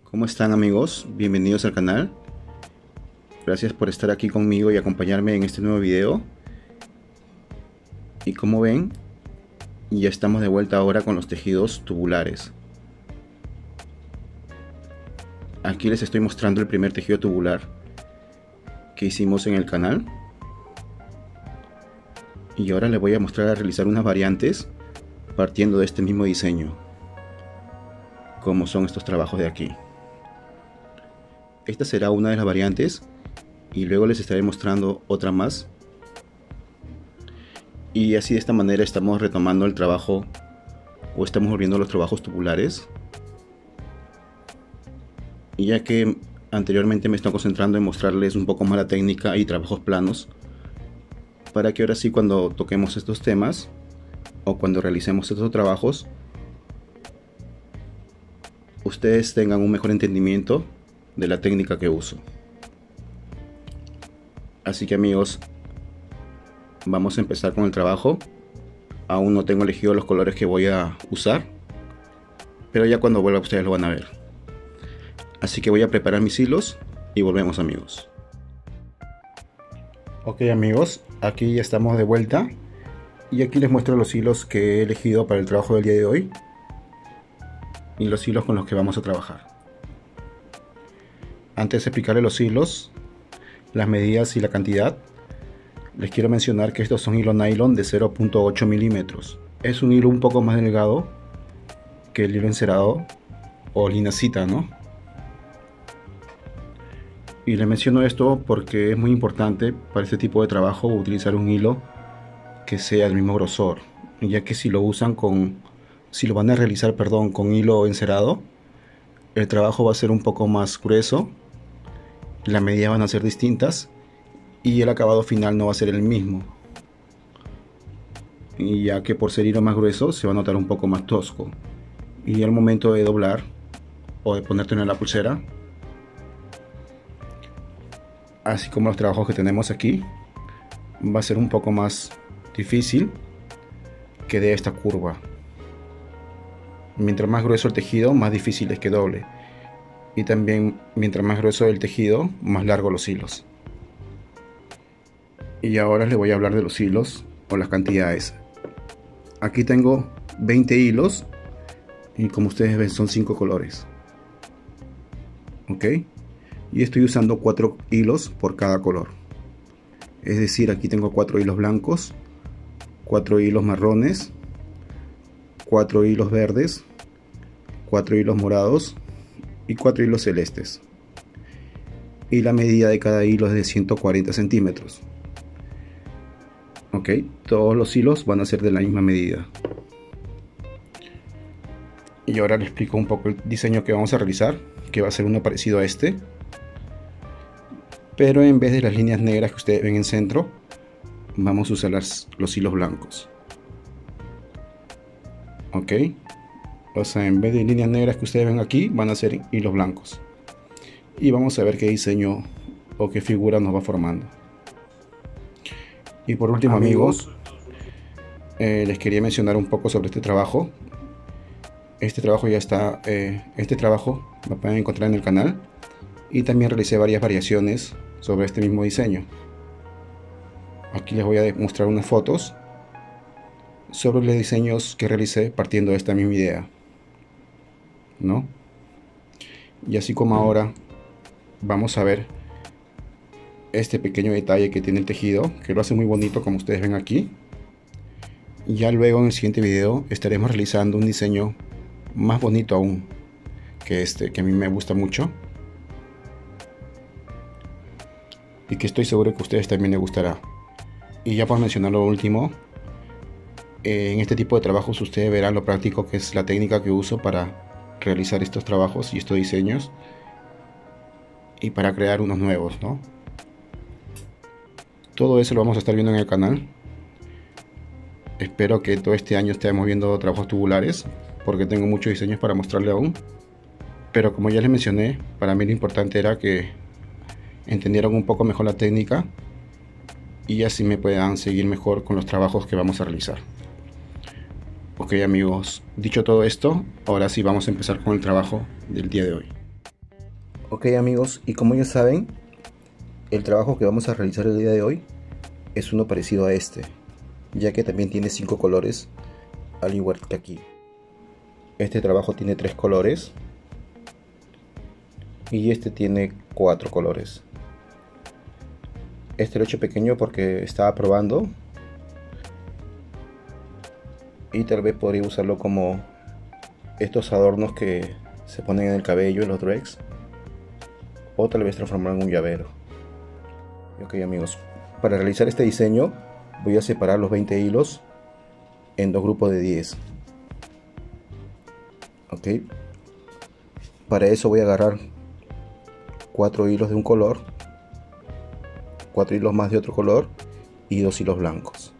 ¿Cómo están, amigos? Bienvenidos al canal. Gracias por estar aquí conmigo y acompañarme en este nuevo video. Y como ven, ya estamos de vuelta ahora con los tejidos tubulares. Aquí les estoy mostrando el primer tejido tubular que hicimos en el canal. Y ahora les voy a mostrar a realizar unas variantes partiendo de este mismo diseño, como son estos trabajos de aquí. Esta será una de las variantes y luego les estaré mostrando otra más. Y así de esta manera estamos retomando el trabajo, o estamos volviendo a los trabajos tubulares. Y ya que anteriormente me estoy concentrando en mostrarles un poco más la técnica y trabajos planos, para que ahora sí, cuando toquemos estos temas o cuando realicemos estos trabajos, ustedes tengan un mejor entendimiento de la técnica que uso. Así que, amigos, vamos a empezar con el trabajo. Aún no tengo elegido los colores que voy a usar, pero ya cuando vuelva ustedes lo van a ver. Así que voy a preparar mis hilos y volvemos, amigos. Ok, amigos, aquí ya estamos de vuelta y aquí les muestro los hilos que he elegido para el trabajo del día de hoy y los hilos con los que vamos a trabajar. Antes de explicarles los hilos, las medidas y la cantidad, les quiero mencionar que estos son hilo nylon de 0.8 milímetros. Es un hilo un poco más delgado que el hilo encerado o linacita, ¿no? Y les menciono esto porque es muy importante para este tipo de trabajo utilizar un hilo que sea del mismo grosor, ya que si lo van a realizar, con hilo encerado, el trabajo va a ser un poco más grueso, las medidas van a ser distintas y el acabado final no va a ser el mismo, y ya que por ser hilo más grueso se va a notar un poco más tosco, y al momento de doblar o de ponerte en la pulsera, así como los trabajos que tenemos aquí, va a ser un poco más difícil que de esta curva. Mientras más grueso el tejido, más difícil es que doble, y también mientras más grueso el tejido, más largo los hilos. Y ahora les voy a hablar de los hilos o las cantidades. Aquí tengo 20 hilos y como ustedes ven son 5 colores. Ok, y estoy usando 4 hilos por cada color. Es decir, aquí tengo 4 hilos blancos, 4 hilos marrones, 4 hilos verdes, 4 hilos morados y 4 hilos celestes. Y la medida de cada hilo es de 140 centímetros. Ok, todos los hilos van a ser de la misma medida. Y ahora les explico un poco el diseño que vamos a realizar, que va a ser uno parecido a este, pero en vez de las líneas negras que ustedes ven en centro, vamos a usar los hilos blancos. Ok, o sea, en vez de líneas negras que ustedes ven aquí, van a ser hilos blancos. Y vamos a ver qué diseño o qué figura nos va formando. Y por último, amigos, les quería mencionar un poco sobre este trabajo. Este trabajo ya está, este trabajo lo pueden encontrar en el canal, y también realicé varias variaciones sobre este mismo diseño. Aquí les voy a mostrar unas fotos sobre los diseños que realicé partiendo de esta misma idea, ¿no? Y así como ahora vamos a ver este pequeño detalle que tiene el tejido, que lo hace muy bonito, como ustedes ven aquí. Ya luego en el siguiente video estaremos realizando un diseño más bonito aún que este, que a mí me gusta mucho y que estoy seguro que a ustedes también les gustará. Y ya por mencionar lo último, en este tipo de trabajos ustedes verán lo práctico que es la técnica que uso para realizar estos trabajos y estos diseños, y para crear unos nuevos, ¿no? Todo eso lo vamos a estar viendo en el canal. Espero que todo este año estemos viendo trabajos tubulares, porque tengo muchos diseños para mostrarle aún. Pero como ya les mencioné, para mí lo importante era que entendieran un poco mejor la técnica y así me puedan seguir mejor con los trabajos que vamos a realizar. Ok, amigos, dicho todo esto, ahora sí vamos a empezar con el trabajo del día de hoy. Ok amigos, y como ya saben, el trabajo que vamos a realizar el día de hoy es uno parecido a este, ya que también tiene 5 colores, al igual que aquí. Este trabajo tiene 3 colores y este tiene 4 colores. Este lo he hecho pequeño porque estaba probando y tal vez podría usarlo como estos adornos que se ponen en el cabello en los dreads, o tal vez transformarlo en un llavero. Ok amigos, para realizar este diseño voy a separar los 20 hilos en dos grupos de 10. Ok, para eso voy a agarrar 4 hilos de un color, 4 hilos más de otro color y 2 hilos blancos,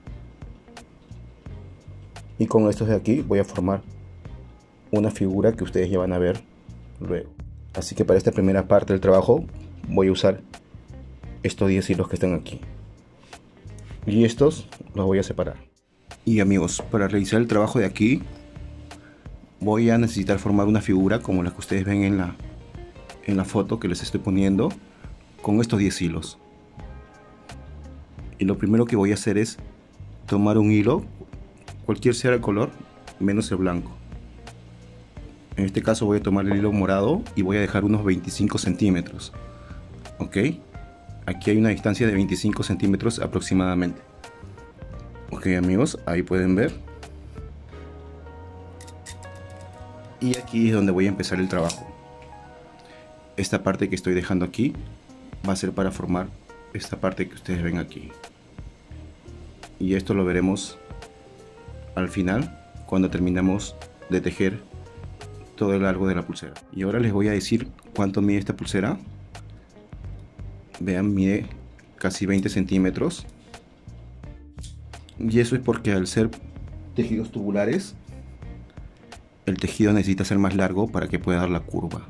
y con estos de aquí voy a formar una figura que ustedes ya van a ver luego. Así que para esta primera parte del trabajo voy a usar estos 10 hilos que están aquí y estos los voy a separar. Y amigos, para realizar el trabajo de aquí voy a necesitar formar una figura como la que ustedes ven en la foto que les estoy poniendo, con estos 10 hilos. Y lo primero que voy a hacer es tomar un hilo, cualquier sea el color, menos el blanco. En este caso voy a tomar el hilo morado y voy a dejar unos 25 centímetros. Ok, aquí hay una distancia de 25 centímetros aproximadamente. Ok amigos, ahí pueden ver. Y aquí es donde voy a empezar el trabajo. Esta parte que estoy dejando aquí va a ser para formar esta parte que ustedes ven aquí. Y esto lo veremos al final, cuando terminamos de tejer todo el largo de la pulsera. Y ahora les voy a decir cuánto mide esta pulsera. Vean, mide casi 20 centímetros. Y eso es porque al ser tejidos tubulares, el tejido necesita ser más largo para que pueda dar la curva.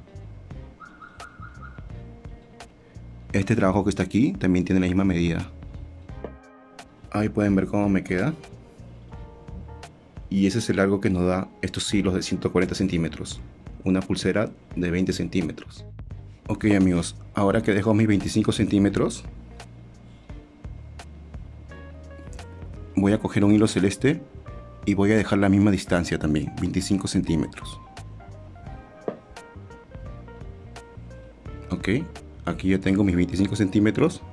Este trabajo que está aquí también tiene la misma medida. Ahí pueden ver cómo me queda. Y ese es el largo que nos da estos hilos de 140 centímetros. Una pulsera de 20 centímetros. Ok amigos, ahora que dejo mis 25 centímetros, voy a coger un hilo celeste y voy a dejar la misma distancia también, 25 centímetros. Ok, aquí ya tengo mis 25 centímetros.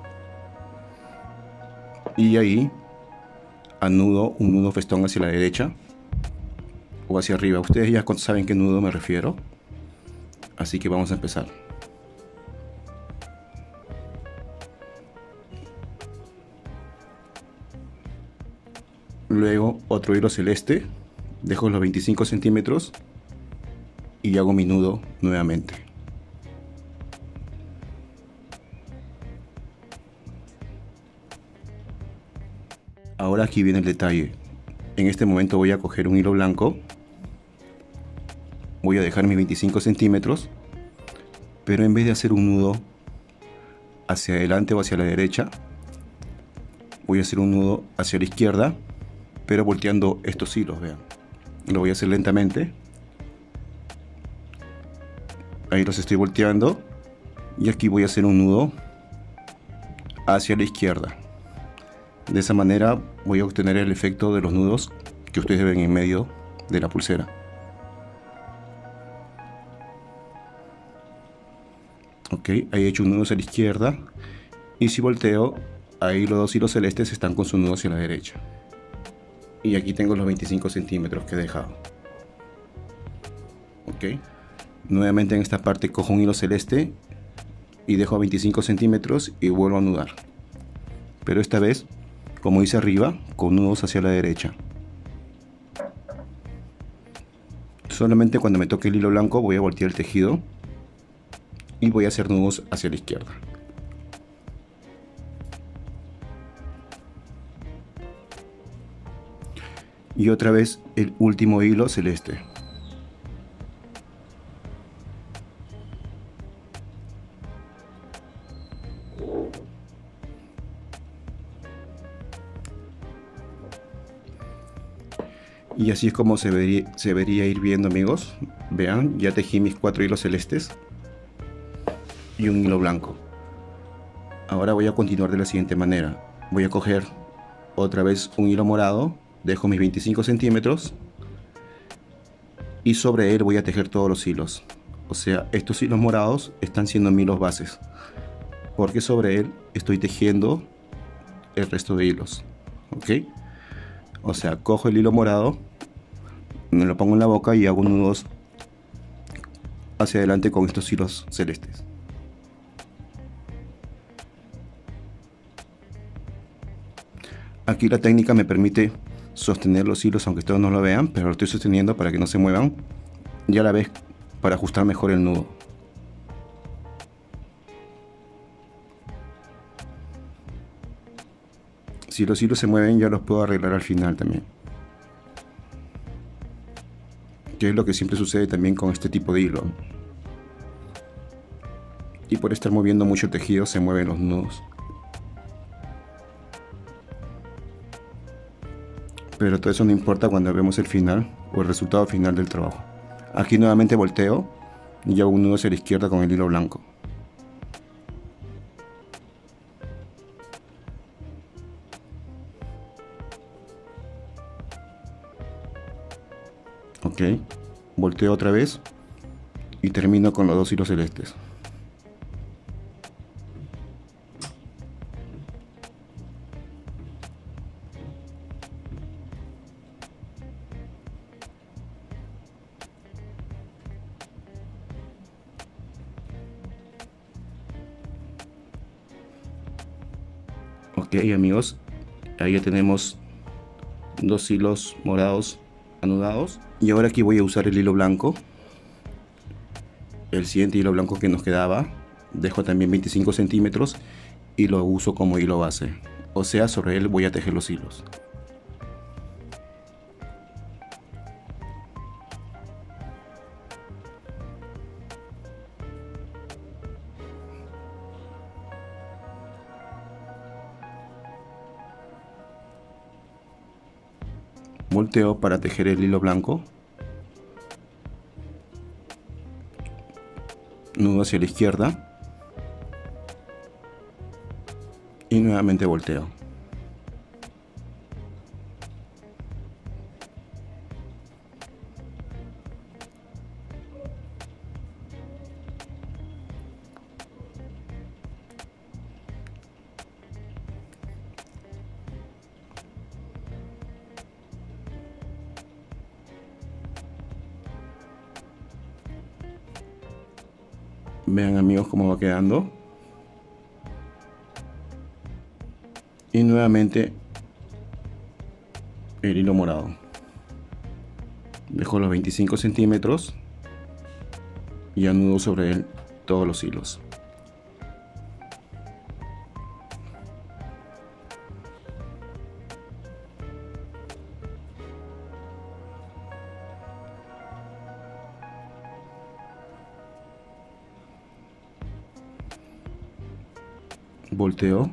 Y ahí anudo un nudo festón hacia la derecha o hacia arriba. Ustedes ya saben qué nudo me refiero. Así que vamos a empezar. Luego otro hilo celeste, dejo los 25 centímetros y hago mi nudo nuevamente. Ahora aquí viene el detalle. En este momento voy a coger un hilo blanco, voy a dejar mis 25 centímetros, pero en vez de hacer un nudo hacia adelante o hacia la derecha, voy a hacer un nudo hacia la izquierda, pero volteando estos hilos, vean. Lo voy a hacer lentamente. Ahí los estoy volteando y aquí voy a hacer un nudo hacia la izquierda. De esa manera voy a obtener el efecto de los nudos que ustedes ven en medio de la pulsera. Ok, ahí he hecho un nudo hacia la izquierda y si volteo, ahí los dos hilos celestes están con su nudo hacia la derecha. Y aquí tengo los 25 centímetros que he dejado. Ok, nuevamente en esta parte cojo un hilo celeste y dejo 25 centímetros y vuelvo a anudar, pero esta vez, como hice arriba, con nudos hacia la derecha. Solamente cuando me toque el hilo blanco voy a voltear el tejido y voy a hacer nudos hacia la izquierda. Y otra vez el último hilo celeste. Y así es como se vería ir viendo, amigos. Vean, ya tejí mis 4 hilos celestes. y un hilo blanco. Ahora voy a continuar de la siguiente manera. Voy a coger otra vez un hilo morado, dejo mis 25 centímetros y sobre él voy a tejer todos los hilos. O sea, estos hilos morados están siendo mis hilos bases, porque sobre él estoy tejiendo el resto de hilos. ¿Ok? O sea, cojo el hilo morado, me lo pongo en la boca y hago nudos hacia adelante con estos hilos celestes. Aquí la técnica me permite sostener los hilos aunque ustedes no lo vean, pero lo estoy sosteniendo para que no se muevan y a la vez para ajustar mejor el nudo. Si los hilos se mueven ya los puedo arreglar al final también, que es lo que siempre sucede también con este tipo de hilo. Y por estar moviendo mucho el tejido se mueven los nudos. Pero todo eso no importa cuando vemos el final o el resultado final del trabajo. Aquí nuevamente volteo y hago un nudo hacia la izquierda con el hilo blanco. Ok, volteo otra vez y termino con los dos hilos celestes. Ok, amigos, ahí ya tenemos dos hilos morados anudados y ahora aquí voy a usar el hilo blanco, el siguiente hilo blanco que nos quedaba. Dejo también 25 centímetros y lo uso como hilo base, o sea, sobre él voy a tejer los hilos. Volteo para tejer el hilo blanco, nudo hacia la izquierda y nuevamente volteo. Vean, amigos, cómo va quedando. Y nuevamente el hilo morado. Dejo los 25 centímetros y anudo sobre él todos los hilos. Volteo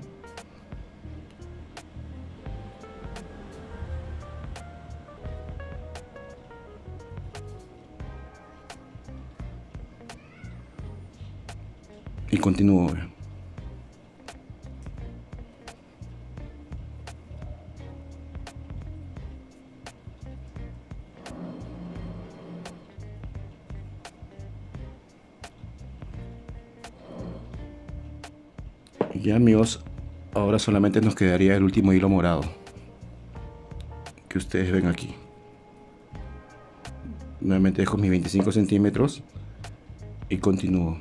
y continúo. Ya, amigos, ahora solamente nos quedaría el último hilo morado que ustedes ven aquí. Nuevamente dejo mis 25 centímetros y continúo.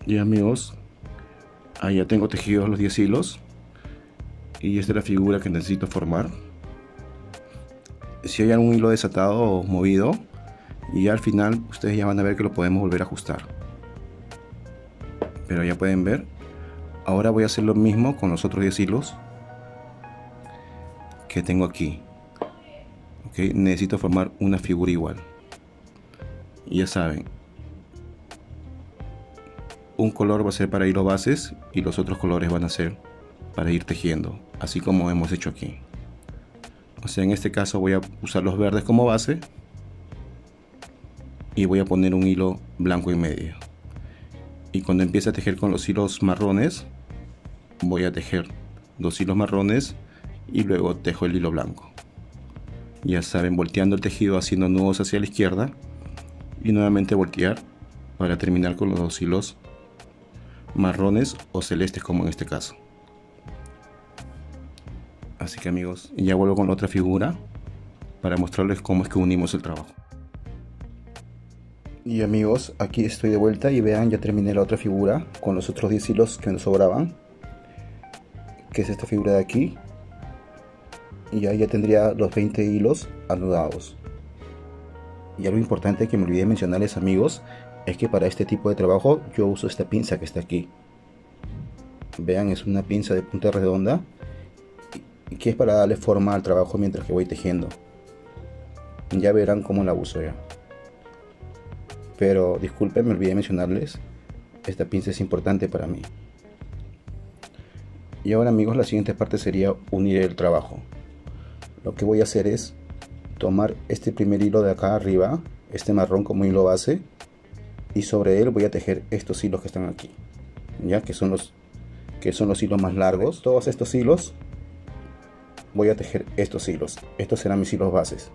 Y amigos, ahí ya tengo tejidos los 10 hilos. Y esta es la figura que necesito formar. Si hay algún hilo desatado o movido, y al final ustedes ya van a ver que lo podemos volver a ajustar. Pero ya pueden ver. Ahora voy a hacer lo mismo con los otros 10 hilos que tengo aquí. ¿Okay? Necesito formar una figura igual. Y ya saben, un color va a ser para hilo bases y los otros colores van a ser para ir tejiendo, así como hemos hecho aquí. O sea, en este caso voy a usar los verdes como base y voy a poner un hilo blanco en medio. Y cuando empiece a tejer con los hilos marrones, voy a tejer 2 hilos marrones y luego tejo el hilo blanco. Ya saben, volteando el tejido, haciendo nudos hacia la izquierda y nuevamente voltear para terminar con los 2 hilos marrones o celestes, como en este caso. Así que amigos, ya vuelvo con la otra figura para mostrarles cómo es que unimos el trabajo. Y amigos, aquí estoy de vuelta y vean, ya terminé la otra figura con los otros 10 hilos que nos sobraban, que es esta figura de aquí. Y ahí ya tendría los 20 hilos anudados. Y algo importante que me olvidé mencionarles, amigos, es que para este tipo de trabajo yo uso esta pinza que está aquí. Vean, es una pinza de punta redonda y que es para darle forma al trabajo mientras que voy tejiendo. Ya verán cómo la uso ya. Pero disculpen, me olvidé mencionarles, esta pinza es importante para mí. Y ahora amigos, la siguiente parte sería unir el trabajo. Lo que voy a hacer es tomar este primer hilo de acá arriba, este marrón como hilo base, y sobre él voy a tejer estos hilos que están aquí, ya que son los hilos más largos. Todos estos hilos voy a tejer estos hilos. Estos serán mis hilos bases.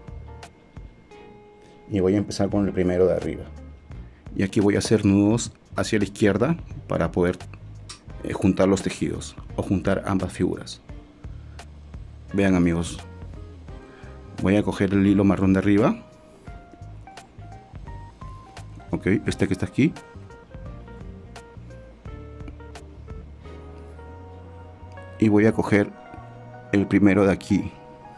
Y voy a empezar con el primero de arriba. Y aquí voy a hacer nudos hacia la izquierda para poder juntar los tejidos o juntar ambas figuras. Vean amigos, voy a coger el hilo marrón de arriba, ok, este que está aquí, y voy a coger el primero de aquí.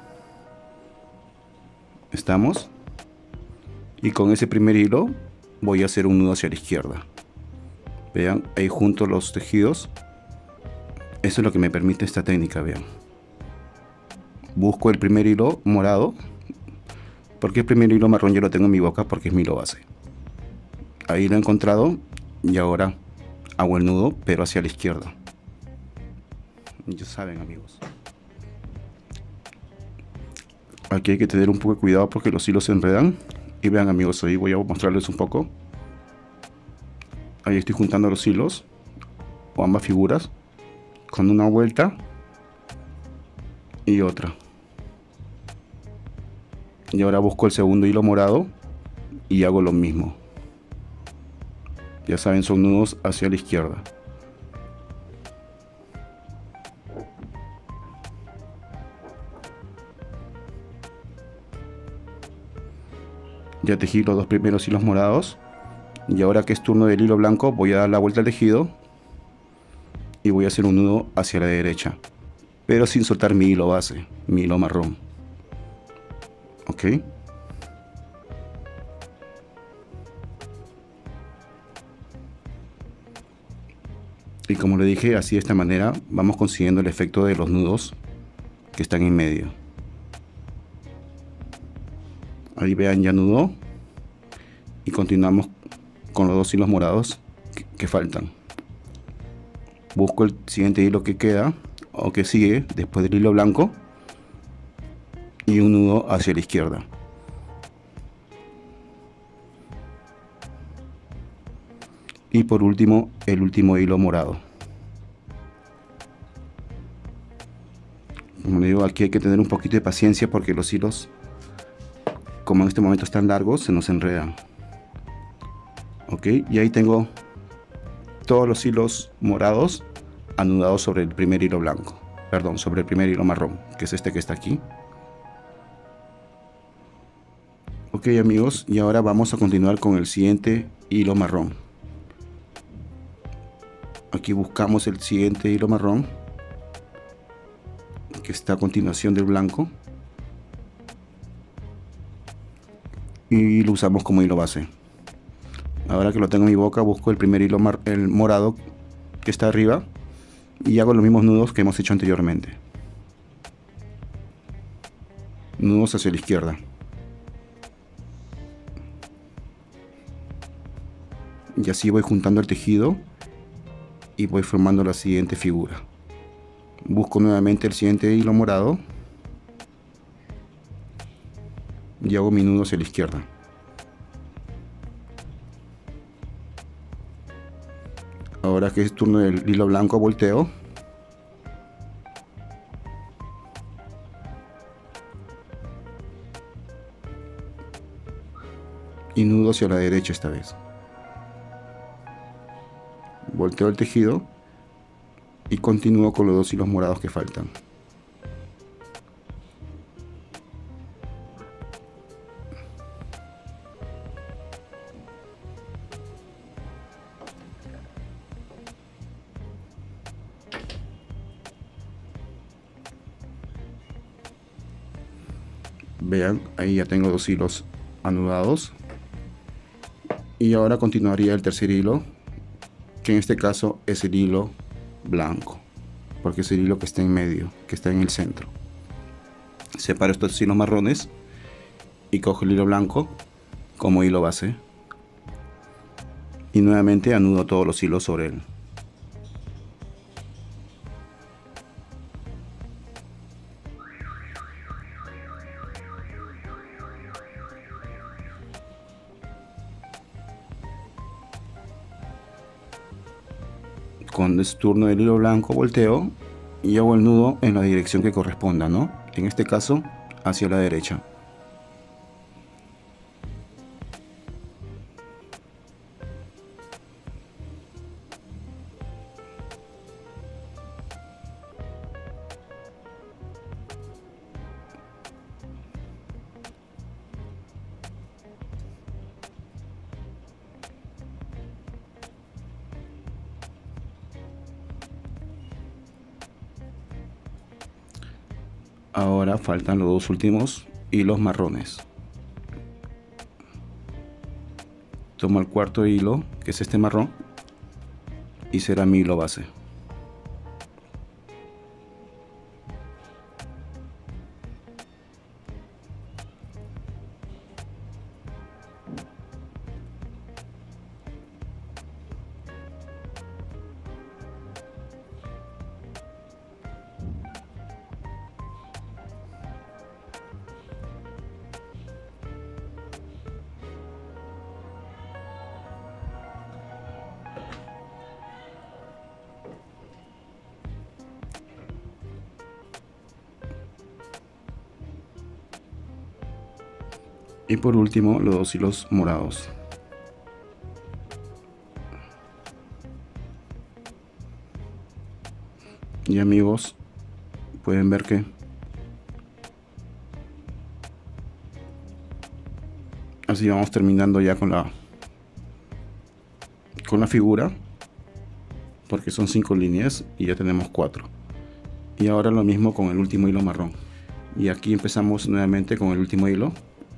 Estamos, y con ese primer hilo voy a hacer un nudo hacia la izquierda. Vean, ahí junto los tejidos. Eso es lo que me permite esta técnica. Vean, busco el primer hilo morado, porque el primer hilo marrón yo lo tengo en mi boca porque es mi hilo base. Ahí lo he encontrado y ahora hago el nudo pero hacia la izquierda. Ya saben amigos, aquí hay que tener un poco de cuidado porque los hilos se enredan. Y vean amigos, ahí voy a mostrarles un poco. Ahí estoy juntando los hilos o ambas figuras con una vuelta y otra. Y ahora busco el segundo hilo morado y hago lo mismo. Ya saben, son nudos hacia la izquierda. Ya tejí los 2 primeros hilos morados. Y ahora que es turno del hilo blanco, voy a dar la vuelta al tejido y voy a hacer un nudo hacia la derecha, pero sin soltar mi hilo base, mi hilo marrón. Ok. Y como le dije, así de esta manera vamos consiguiendo el efecto de los nudos que están en medio. Ahí vean, ya nudó. Y continuamos con los 2 hilos morados que faltan. Busco el siguiente hilo que queda o que sigue después del hilo blanco y un nudo hacia la izquierda. Y por último, el último hilo morado. Como digo, aquí hay que tener un poquito de paciencia porque los hilos, como en este momento están largos, se nos enredan. Ok, y ahí tengo todos los hilos morados anudados sobre el primer hilo blanco, perdón, sobre el primer hilo marrón, que es este que está aquí. Ok amigos, y ahora vamos a continuar con el siguiente hilo marrón. Aquí buscamos el siguiente hilo marrón que está a continuación del blanco y lo usamos como hilo base. Ahora que lo tengo en mi boca, busco el primer hilo el morado que está arriba y hago los mismos nudos que hemos hecho anteriormente. Nudos hacia la izquierda. Y así voy juntando el tejido y voy formando la siguiente figura. Busco nuevamente el siguiente hilo morado y hago mi nudo hacia la izquierda. Ahora que es turno del hilo blanco, volteo y nudo hacia la derecha esta vez. Volteo el tejido y continúo con los dos hilos morados que faltan. Vean, ahí ya tengo dos hilos anudados. Y ahora continuaría el tercer hilo, que en este caso es el hilo blanco, porque es el hilo que está en medio, que está en el centro. Separo estos hilos marrones y cojo el hilo blanco como hilo base. Y nuevamente anudo todos los hilos sobre él. Cuando es turno del hilo blanco, volteo y hago el nudo en la dirección que corresponda, ¿no? En este caso, hacia la derecha. Ahora faltan los dos últimos hilos marrones. Tomo el cuarto hilo, que es este marrón, y será mi hilo base. Y por último, los dos hilos morados. Y amigos, pueden ver que así vamos terminando ya con la figura, porque son 5 líneas y ya tenemos 4. Y ahora lo mismo con el último hilo marrón. Y aquí empezamos nuevamente con el último hilo.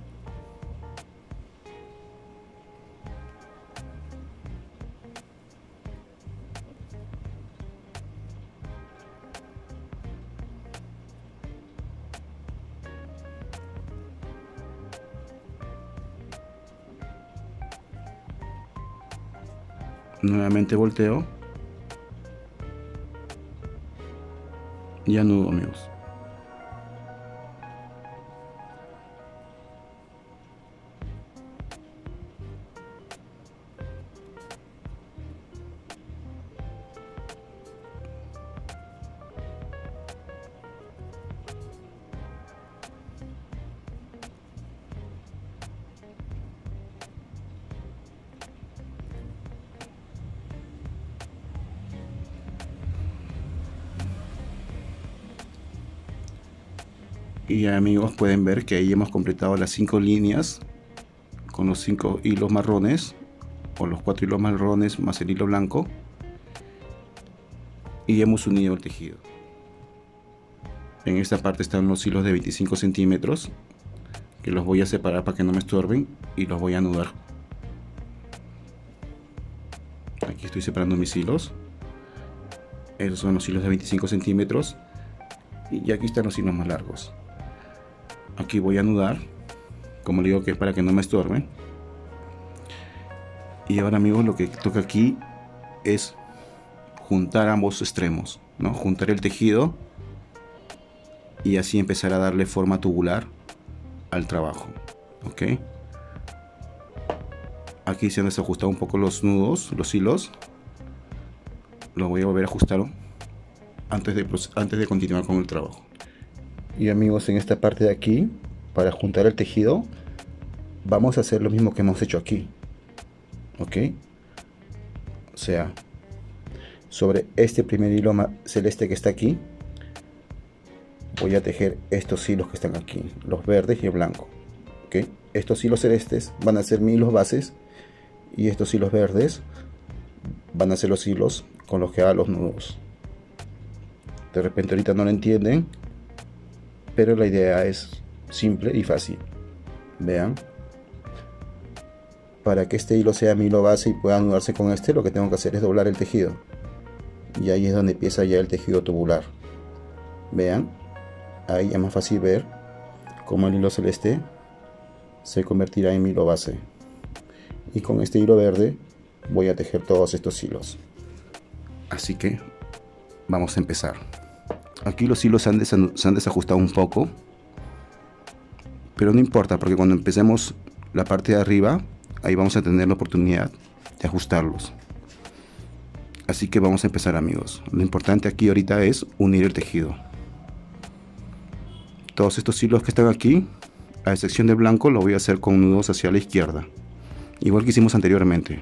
Nuevamente volteo y anudo, amigos. Y amigos, pueden ver que ahí hemos completado las 5 líneas con los 5 hilos marrones, o los 4 hilos marrones más el hilo blanco. y hemos unido el tejido. En esta parte están los hilos de 25 centímetros que los voy a separar para que no me estorben y los voy a anudar. Aquí estoy separando mis hilos. Esos son los hilos de 25 centímetros y aquí están los hilos más largos. Aquí voy a anudar, como le digo, que es para que no me estorben. Y ahora, amigos, lo que toca aquí es juntar ambos extremos, ¿no? Juntar el tejido y así empezar a darle forma tubular al trabajo. ¿Ok? Aquí se han desajustado un poco los nudos, los hilos. Los voy a volver a ajustar antes de continuar con el trabajo. Y amigos, en esta parte de aquí, para juntar el tejido, vamos a hacer lo mismo que hemos hecho aquí. ¿Ok? O sea, sobre este primer hilo celeste que está aquí, voy a tejer estos hilos que están aquí, los verdes y el blanco. ¿Ok? Estos hilos celestes van a ser mis hilos bases y estos hilos verdes van a ser los hilos con los que haga los nudos. De repente ahorita no lo entienden, pero la idea es simple y fácil. Vean, para que este hilo sea mi hilo base y pueda anudarse con este, lo que tengo que hacer es doblar el tejido, y ahí es donde empieza ya el tejido tubular. Vean, ahí es más fácil ver cómo el hilo celeste se convertirá en mi hilo base, y con este hilo verde voy a tejer todos estos hilos. Así que vamos a empezar. Aquí los hilos se han desajustado un poco, pero no importa, porque cuando empecemos la parte de arriba, ahí vamos a tener la oportunidad de ajustarlos. Así que vamos a empezar, amigos. Lo importante aquí ahorita es unir el tejido. Todos estos hilos que están aquí, a excepción del blanco, lo voy a hacer con nudos hacia la izquierda, igual que hicimos anteriormente.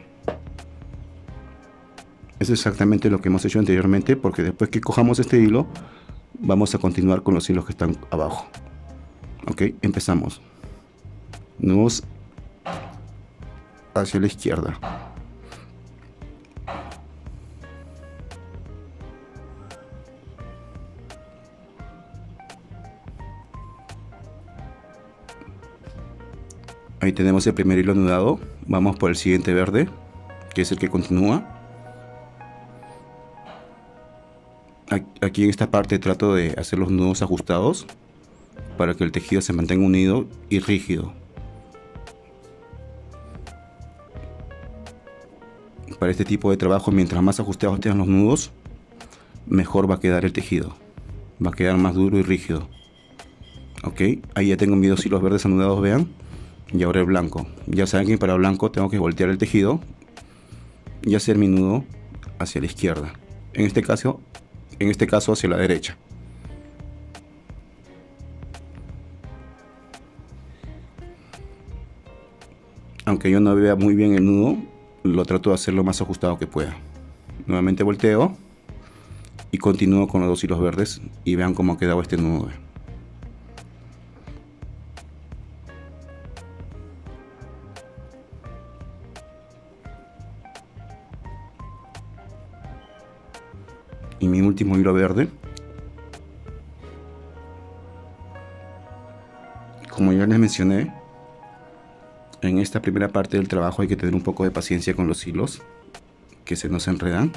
Es exactamente lo que hemos hecho anteriormente, porque después que cojamos este hilo, vamos a continuar con los hilos que están abajo. Ok, empezamos. Nudos hacia la izquierda. Ahí tenemos el primer hilo anudado. Vamos por el siguiente verde, que es el que continúa. Aquí en esta parte trato de hacer los nudos ajustados para que el tejido se mantenga unido y rígido. Para este tipo de trabajo, mientras más ajustados estén los nudos, mejor va a quedar el tejido. Va a quedar más duro y rígido. Ok, ahí ya tengo mis dos hilos verdes anudados, vean. Y ahora el blanco. Ya saben que para el blanco tengo que voltear el tejido y hacer mi nudo hacia la izquierda. En este caso hacia la derecha. Aunque yo no vea muy bien el nudo, lo trato de hacer lo más ajustado que pueda. Nuevamente volteo y continúo con los dos hilos verdes y vean cómo ha quedado este nudo. Y mi último hilo verde. Como ya les mencioné, en esta primera parte del trabajo hay que tener un poco de paciencia con los hilos, que se nos enredan.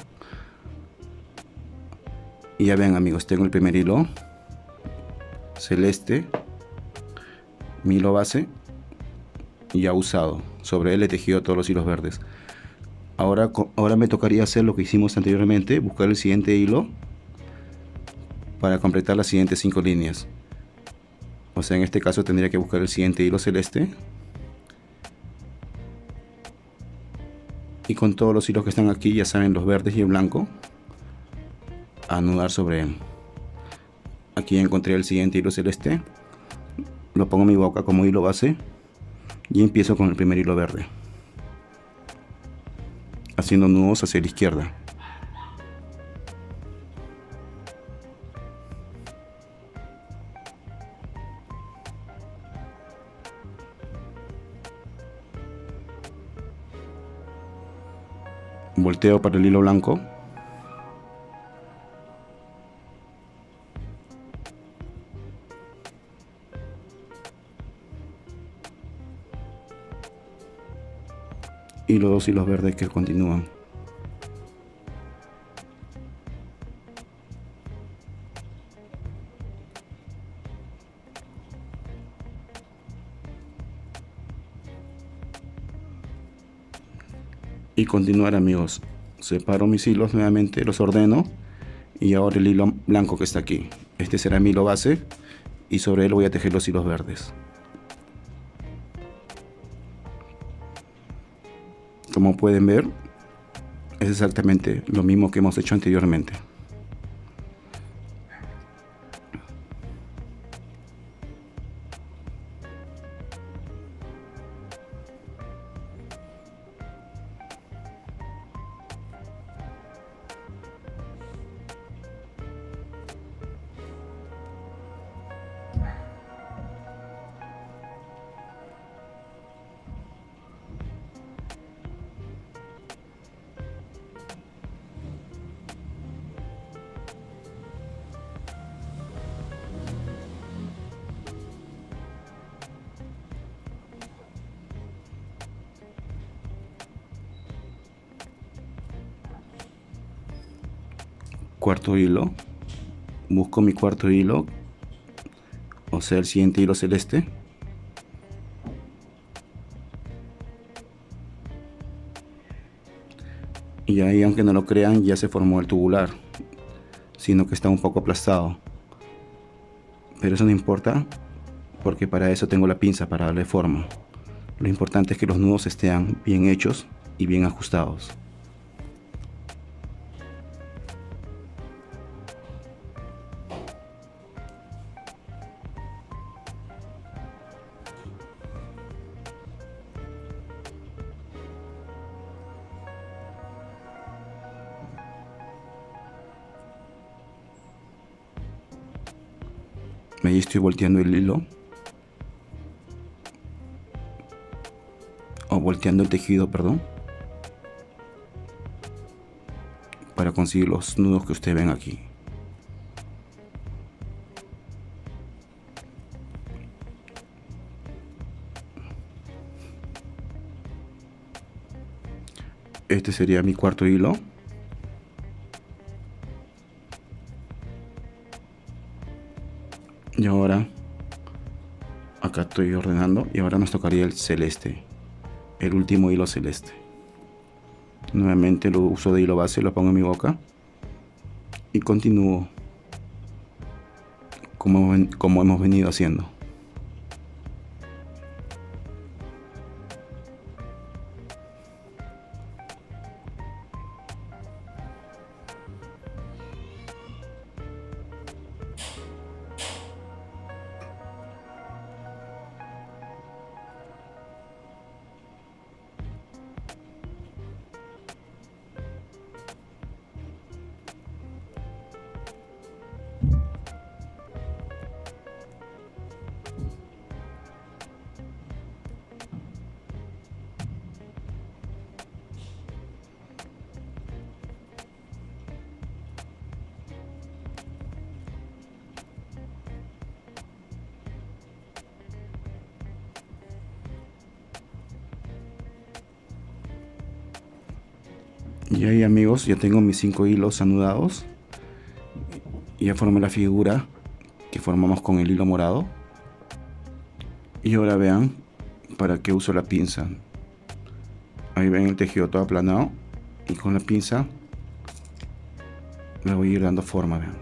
Y ya ven, amigos, tengo el primer hilo celeste, mi hilo base, ya usado. Sobre él he tejido todos los hilos verdes. Ahora me tocaría hacer lo que hicimos anteriormente, buscar el siguiente hilo para completar las siguientes 5 líneas. O sea, en este caso tendría que buscar el siguiente hilo celeste y con todos los hilos que están aquí, ya saben, los verdes y el blanco, anudar sobre él. Aquí encontré el siguiente hilo celeste, lo pongo en mi boca como hilo base y empiezo con el primer hilo verde, haciendo nudos hacia la izquierda. Volteo para el hilo blanco y los dos hilos verdes que continúan. Y continuar, amigos. Separo mis hilos nuevamente, los ordeno, y ahora el hilo blanco que está aquí, este será mi hilo base, y sobre él voy a tejer los hilos verdes. Como pueden ver, es exactamente lo mismo que hemos hecho anteriormente. Cuarto hilo, busco mi cuarto hilo, o sea el siguiente hilo celeste, y ahí, aunque no lo crean, ya se formó el tubular, sino que está un poco aplastado, pero eso no importa porque para eso tengo la pinza para darle forma. Lo importante es que los nudos estén bien hechos y bien ajustados. Ahí estoy volteando el hilo, o volteando el tejido, perdón, para conseguir los nudos que ustedes ven aquí. Este sería mi cuarto hilo. Y ahora acá estoy ordenando, y ahora nos tocaría el celeste, el último hilo celeste. Nuevamente lo uso de hilo base, lo pongo en mi boca y continúo como hemos venido haciendo. Y ahí, amigos, ya tengo mis 5 hilos anudados. Ya formé la figura que formamos con el hilo morado. Y ahora vean para qué uso la pinza. Ahí ven el tejido todo aplanado, y con la pinza le voy a ir dando forma, vean.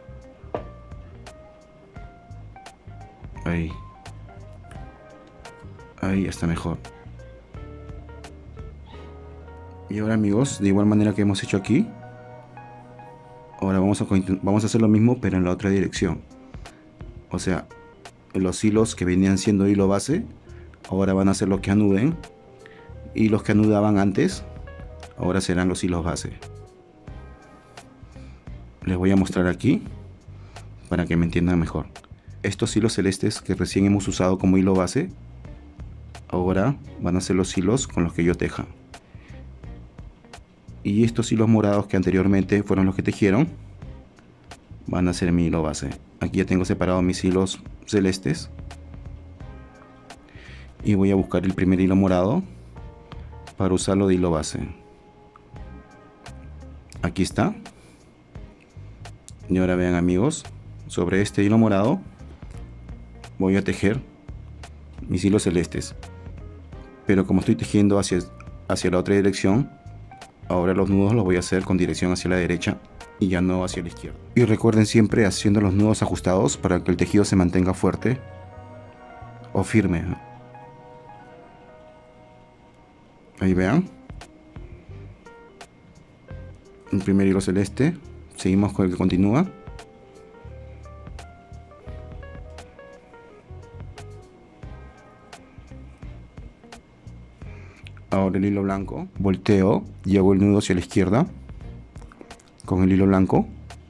Ahí está mejor. Y ahora, amigos, de igual manera que hemos hecho aquí, ahora vamos a hacer lo mismo pero en la otra dirección. O sea, los hilos que venían siendo hilo base ahora van a ser los que anuden, y los que anudaban antes ahora serán los hilos base. Les voy a mostrar aquí para que me entiendan mejor. Estos hilos celestes que recién hemos usado como hilo base ahora van a ser los hilos con los que yo teja. Y estos hilos morados que anteriormente fueron los que tejieron van a ser mi hilo base. Aquí ya tengo separados mis hilos celestes, y voy a buscar el primer hilo morado para usarlo de hilo base. Aquí está. Y ahora vean, amigos, sobre este hilo morado voy a tejer mis hilos celestes, pero como estoy tejiendo hacia la otra dirección, ahora los nudos los voy a hacer con dirección hacia la derecha y ya no hacia la izquierda. Y recuerden siempre haciendo los nudos ajustados para que el tejido se mantenga fuerte o firme. Ahí vean, el primer hilo celeste, seguimos con el que continúa. Ahora el hilo blanco, volteo y hago el nudo hacia la izquierda con el hilo blanco.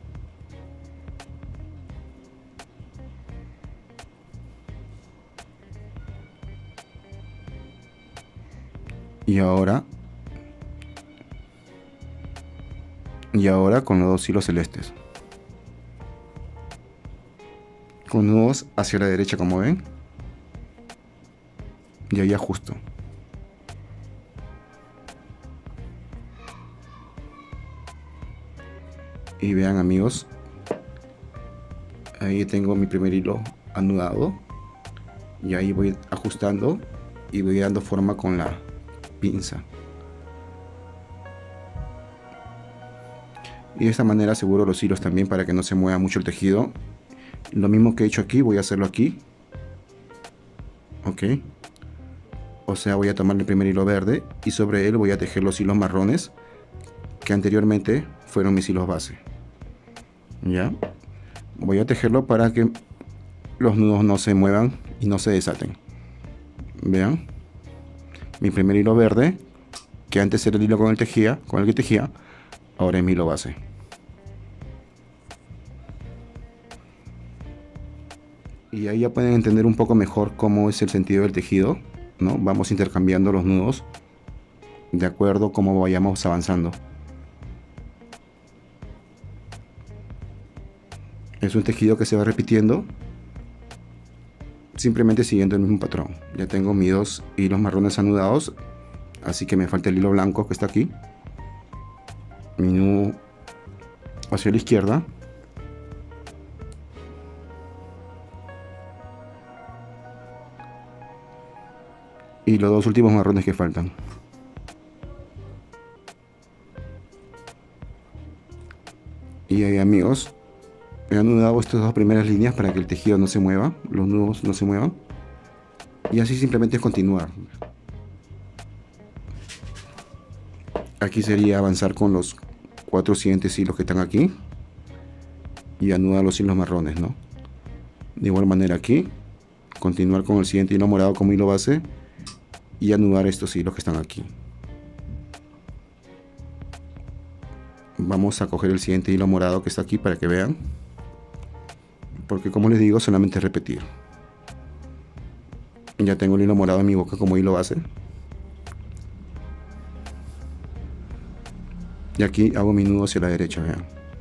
Y ahora con los dos hilos celestes, con nudos hacia la derecha, como ven, y ahí ajusto. Y vean, amigos, ahí tengo mi primer hilo anudado y ahí voy ajustando y voy dando forma con la pinza, y de esta manera aseguro los hilos también para que no se mueva mucho el tejido. Lo mismo que he hecho aquí voy a hacerlo aquí, ok. O sea, voy a tomar el primer hilo verde y sobre él voy a tejer los hilos marrones que anteriormente fueron mis hilos base. Ya voy a tejerlo para que los nudos no se muevan y no se desaten. Vean, mi primer hilo verde, que antes era el hilo con el que tejía, ahora es mi hilo base. Y ahí ya pueden entender un poco mejor cómo es el sentido del tejido, ¿no? Vamos intercambiando los nudos de acuerdo a cómo vayamos avanzando. Es un tejido que se va repitiendo, simplemente siguiendo el mismo patrón. Ya tengo mis dos hilos marrones anudados, así que me falta el hilo blanco que está aquí. Mi nudo hacia la izquierda. Y los dos últimos marrones que faltan. Y ahí, amigos, he anudado estas dos primeras líneas para que el tejido no se mueva, los nudos no se muevan. Y así simplemente es continuar. Aquí sería avanzar con los 4 siguientes hilos que están aquí y anudar los hilos marrones, ¿no? De igual manera aquí, continuar con el siguiente hilo morado como hilo base y anudar estos hilos que están aquí. Vamos a coger el siguiente hilo morado que está aquí para que vean, porque como les digo, solamente repetir. Ya tengo el hilo morado en mi boca como hilo base, y aquí hago mi nudo hacia la derecha, vean.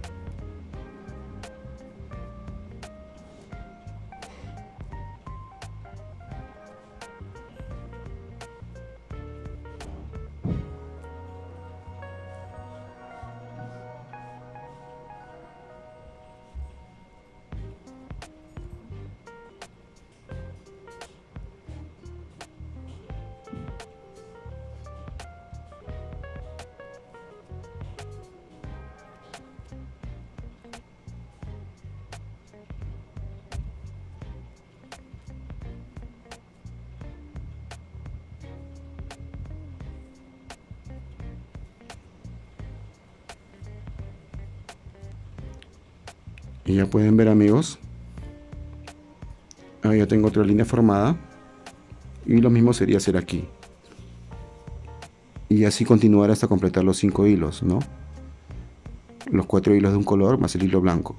Y ya pueden ver, amigos, ahí ya tengo otra línea formada, y lo mismo sería hacer aquí, y así continuar hasta completar los 5 hilos, ¿no? Los 4 hilos de un color más el hilo blanco.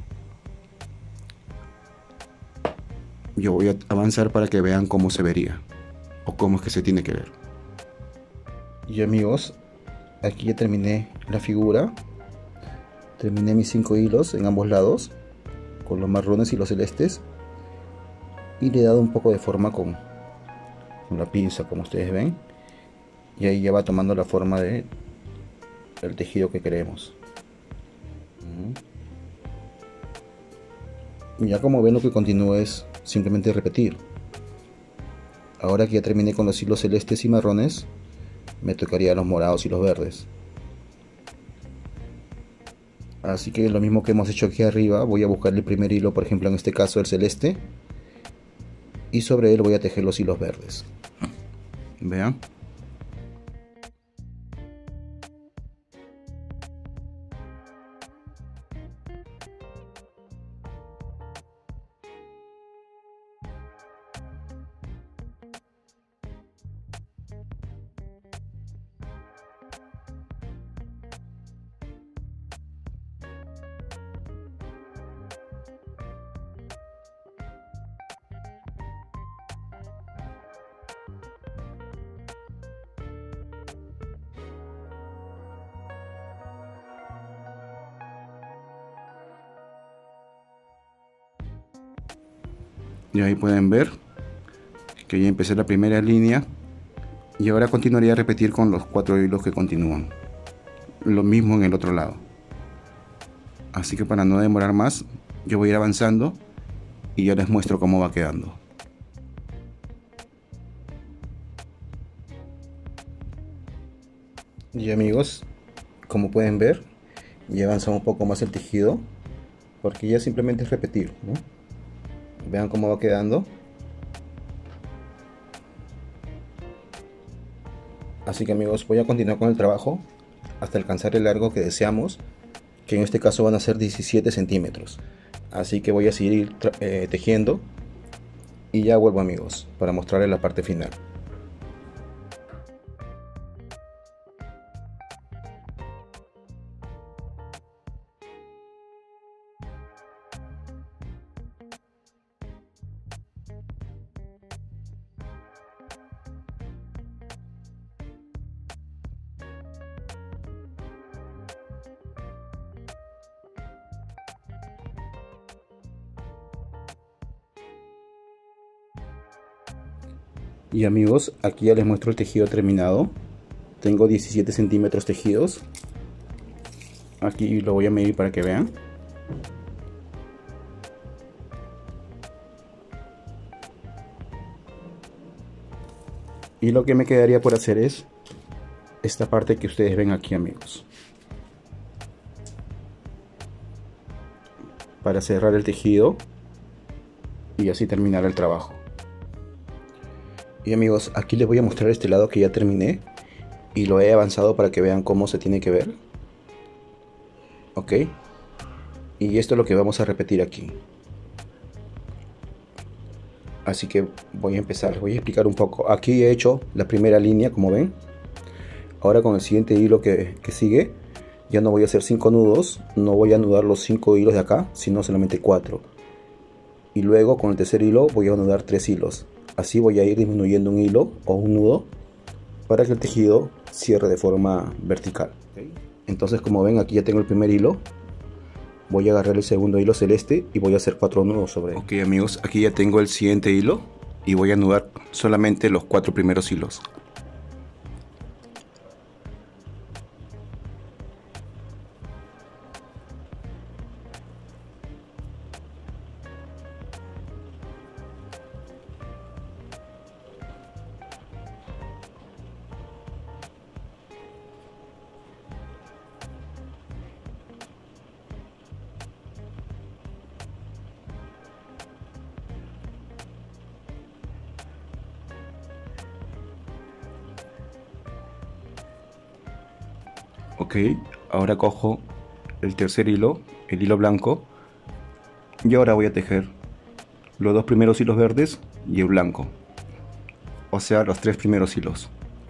Yo voy a avanzar para que vean cómo se vería o cómo es que se tiene que ver. Y amigos, aquí ya terminé la figura. Terminé mis 5 hilos en ambos lados con los marrones y los celestes, y le he dado un poco de forma con la pinza, como ustedes ven. y ahí ya va tomando la forma de el tejido que queremos. Y ya como ven, lo que continúa es simplemente repetir. Ahora que ya terminé con los hilos celestes y marrones, me tocaría los morados y los verdes. Así que lo mismo que hemos hecho aquí arriba, voy a buscar el primer hilo, por ejemplo en este caso el celeste, y sobre él voy a tejer los hilos verdes. Vean. Y ahí pueden ver que ya empecé la primera línea y ahora continuaría a repetir con los 4 hilos que continúan. Lo mismo en el otro lado. Así que para no demorar más, yo voy a ir avanzando y ya les muestro cómo va quedando. Y amigos, como pueden ver, ya avanza un poco más el tejido, porque ya simplemente es repetir, ¿no? Vean cómo va quedando. Así que amigos, voy a continuar con el trabajo hasta alcanzar el largo que deseamos, que en este caso van a ser 17 centímetros. Así que voy a seguir tejiendo y ya vuelvo amigos para mostrarles la parte final. Y amigos, aquí ya les muestro el tejido terminado. Tengo 17 centímetros tejidos. Aquí lo voy a medir para que vean. Y lo que me quedaría por hacer es esta parte que ustedes ven aquí amigos, para cerrar el tejido y así terminar el trabajo. Y amigos, aquí les voy a mostrar este lado que ya terminé y lo he avanzado para que vean cómo se tiene que ver. Ok, y esto es lo que vamos a repetir aquí. Así que voy a empezar, les voy a explicar un poco. Aquí he hecho la primera línea, como ven. Ahora con el siguiente hilo que sigue, ya no voy a hacer 5 nudos, no voy a anudar los 5 hilos de acá, sino solamente 4. Y luego con el tercer hilo voy a anudar 3 hilos. Así voy a ir disminuyendo un hilo o un nudo para que el tejido cierre de forma vertical. Entonces, como ven, aquí ya tengo el primer hilo. Voy a agarrar el segundo hilo celeste y voy a hacer 4 nudos sobre él. Ok amigos, aquí ya tengo el siguiente hilo y voy a anudar solamente los 4 primeros hilos. Ok, ahora cojo el tercer hilo, el hilo blanco, y ahora voy a tejer los 2 primeros hilos verdes y el blanco, o sea los 3 primeros hilos.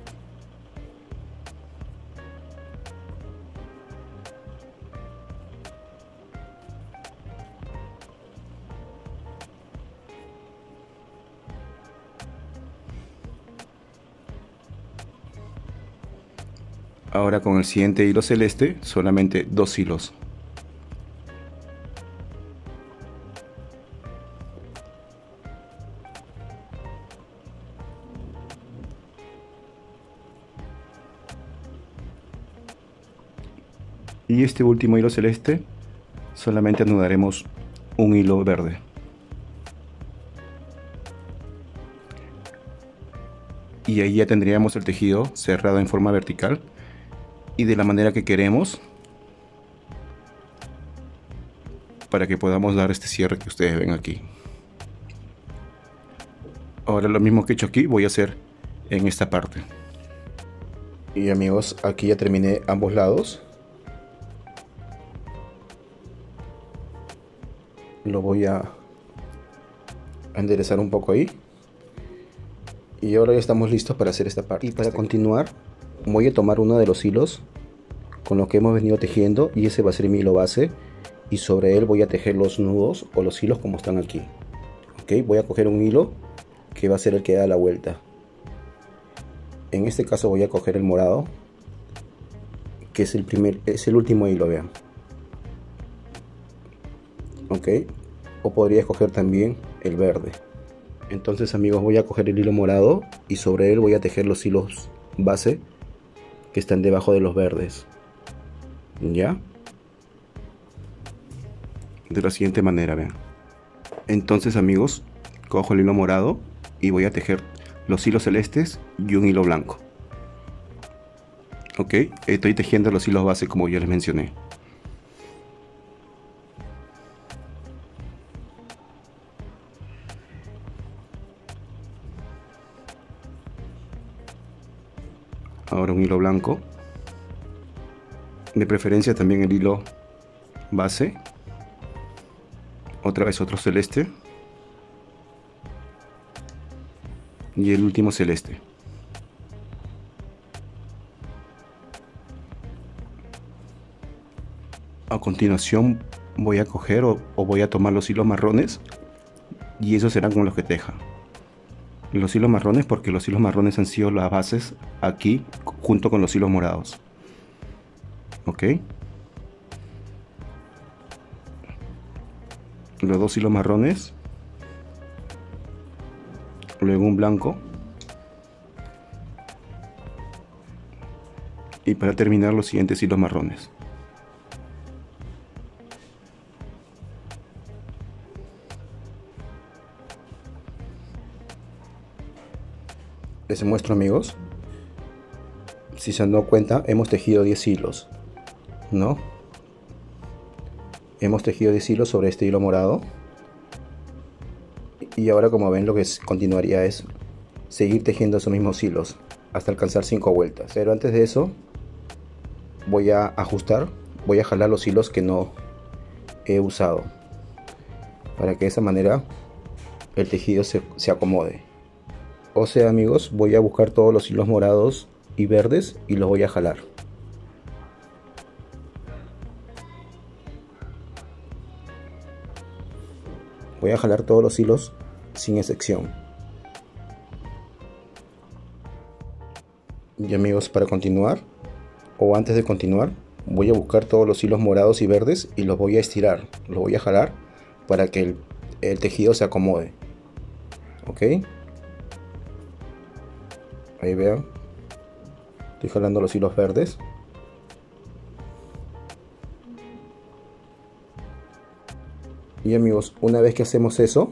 Ahora con el siguiente hilo celeste solamente 2 hilos. Y este último hilo celeste solamente anudaremos un hilo verde. Y ahí ya tendríamos el tejido cerrado en forma vertical y de la manera que queremos, para que podamos dar este cierre que ustedes ven aquí. Ahora lo mismo que he hecho aquí voy a hacer en esta parte. Y amigos, aquí ya terminé ambos lados. Lo voy a enderezar un poco ahí. Y ahora ya estamos listos para hacer esta parte. Y para continuar voy a tomar uno de los hilos con lo que hemos venido tejiendo, y ese va a ser mi hilo base, y sobre él voy a tejer los nudos o los hilos como están aquí. Ok, voy a coger un hilo que va a ser el que da la vuelta. En este caso voy a coger el morado, que es el último hilo, vean. Ok, o podría escoger también el verde. Entonces amigos, voy a coger el hilo morado y sobre él voy a tejer los hilos base que están debajo de los verdes. ¿Ya? De la siguiente manera, vean. Entonces amigos, cojo el hilo morado y voy a tejer los hilos celestes y un hilo blanco. Ok, estoy tejiendo los hilos base como ya les mencioné. Ahora un hilo blanco, de preferencia también el hilo base, otra vez otro celeste y el último celeste. A continuación voy a coger o voy a tomar los hilos marrones, y esos serán con los que teja. Los hilos marrones, porque los hilos marrones han sido las bases aquí junto con los hilos morados. Ok, los dos hilos marrones, luego un blanco, y para terminar los siguientes hilos marrones. Les muestro amigos, si se han dado cuenta hemos tejido 10 hilos, ¿no? Hemos tejido 10 hilos sobre este hilo morado, y ahora como ven lo que continuaría es seguir tejiendo esos mismos hilos hasta alcanzar 5 vueltas. Pero antes de eso voy a ajustar, voy a jalar los hilos que no he usado, para que de esa manera el tejido se acomode. O sea amigos, voy a buscar todos los hilos morados y verdes y los voy a jalar. Voy a jalar todos los hilos sin excepción. Y amigos, para continuar, o antes de continuar, voy a buscar todos los hilos morados y verdes y los voy a estirar, los voy a jalar para que el tejido se acomode. Ok, ahí vean, estoy jalando los hilos verdes. Y amigos, una vez que hacemos eso,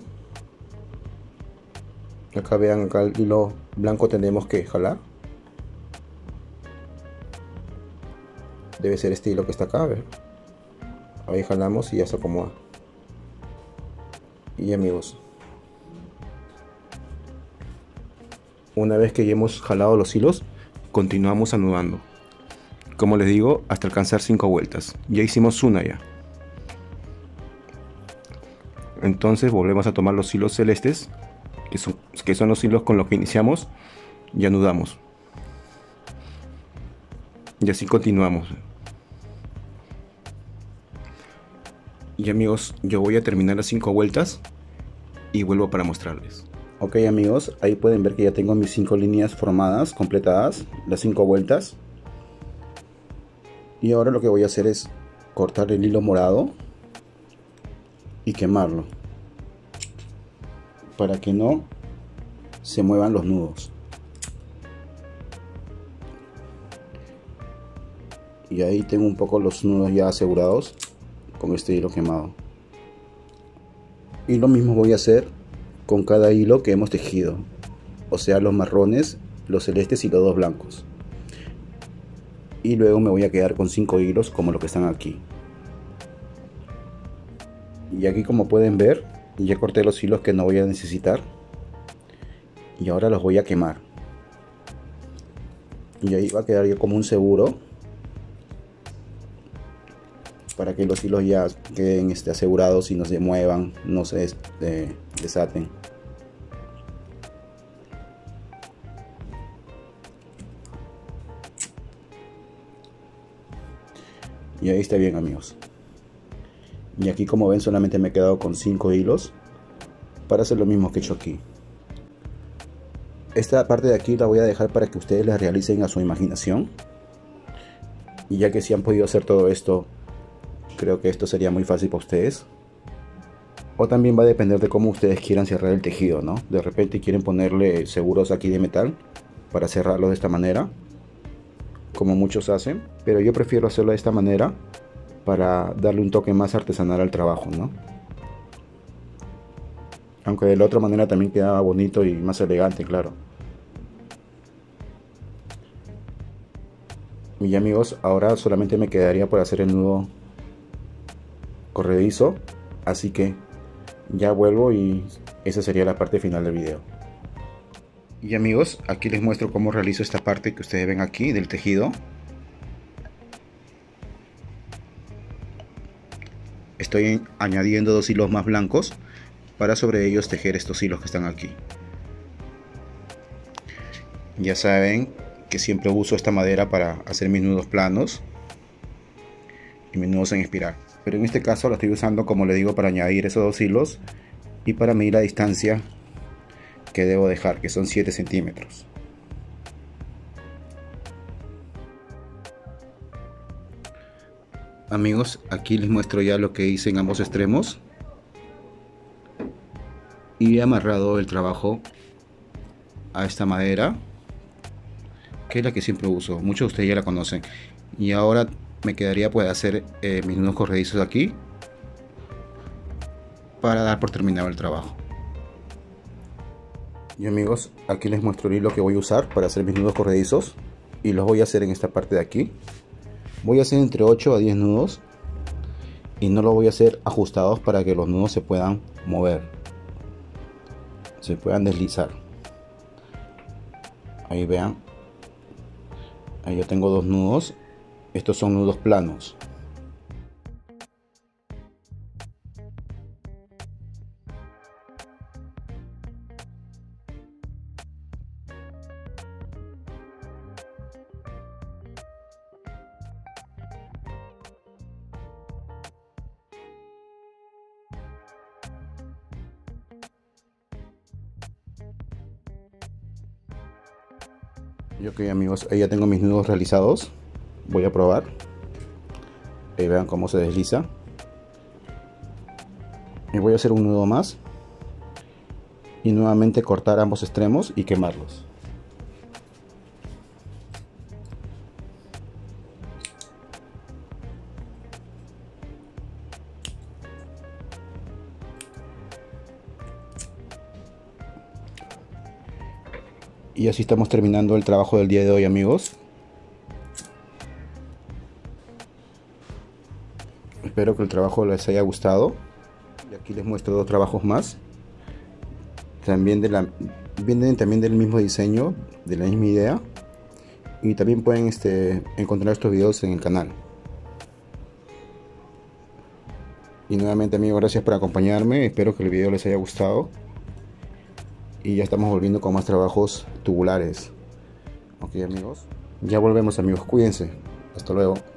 acá vean, acá el hilo blanco tenemos que jalar. Debe ser este hilo que está acá, a ver. Ahí jalamos y ya se acomoda. Y amigos, una vez que ya hemos jalado los hilos, continuamos anudando. Como les digo, hasta alcanzar 5 vueltas. Ya hicimos una ya. Entonces volvemos a tomar los hilos celestes, que son los hilos con los que iniciamos, y anudamos. Y así continuamos. Y amigos, yo voy a terminar las 5 vueltas y vuelvo para mostrarles. Ok amigos, ahí pueden ver que ya tengo mis 5 líneas formadas, completadas, las 5 vueltas. Y ahora lo que voy a hacer es cortar el hilo morado y quemarlo, para que no se muevan los nudos. Y ahí tengo un poco los nudos ya asegurados con este hilo quemado. Y lo mismo voy a hacer con cada hilo que hemos tejido, o sea, los marrones, los celestes y los dos blancos. Y luego me voy a quedar con 5 hilos como los que están aquí. Y aquí, como pueden ver, ya corté los hilos que no voy a necesitar y ahora los voy a quemar. Y ahí va a quedar ya como un seguro para que los hilos ya queden asegurados y no se muevan, no se desaten. Y ahí está bien, amigos. Y aquí, como ven, solamente me he quedado con 5 hilos para hacer lo mismo que he hecho aquí. Esta parte de aquí la voy a dejar para que ustedes la realicen a su imaginación. Y ya que si han podido hacer todo esto, creo que esto sería muy fácil para ustedes. O también va a depender de cómo ustedes quieran cerrar el tejido, ¿no? De repente quieren ponerle seguros aquí de metal para cerrarlo de esta manera, como muchos hacen, pero yo prefiero hacerlo de esta manera para darle un toque más artesanal al trabajo, ¿no? Aunque de la otra manera también queda bonito y más elegante, claro. Y amigos, ahora solamente me quedaría por hacer el nudo corredizo, así que ya vuelvo y esa sería la parte final del video. Y amigos, aquí les muestro cómo realizo esta parte que ustedes ven aquí del tejido. Estoy añadiendo 2 hilos más blancos para sobre ellos tejer estos hilos que están aquí. Ya saben que siempre uso esta madera para hacer mis nudos planos y mis nudos en espiral, pero en este caso la estoy usando, como le digo, para añadir esos 2 hilos y para medir la distancia que debo dejar, que son 7 centímetros. Amigos, aquí les muestro ya lo que hice en ambos extremos y he amarrado el trabajo a esta madera, que es la que siempre uso. Muchos de ustedes ya la conocen. Y ahora me quedaría pues hacer mis nudos corredizos aquí para dar por terminado el trabajo. Y amigos, aquí les muestro el hilo que voy a usar para hacer mis nudos corredizos y los voy a hacer en esta parte de aquí. Voy a hacer entre 8 a 10 nudos y no lo voy a hacer ajustados para que los nudos se puedan mover, se puedan deslizar. Ahí vean, ahí yo tengo 2 nudos. Estos son nudos planos. Y ok amigos, ahí ya tengo mis nudos realizados. Voy a probar. Ahí vean cómo se desliza. Y voy a hacer un nudo más. Y nuevamente cortar ambos extremos y quemarlos. Y así estamos terminando el trabajo del día de hoy, amigos. Espero que el trabajo les haya gustado. Y aquí les muestro 2 trabajos más. También vienen también del mismo diseño, de la misma idea. Y también pueden encontrar estos videos en el canal. Y nuevamente amigos, gracias por acompañarme. Espero que el video les haya gustado. Y ya estamos volviendo con más trabajos tubulares. Ok amigos. Ya volvemos amigos, cuídense. Hasta luego.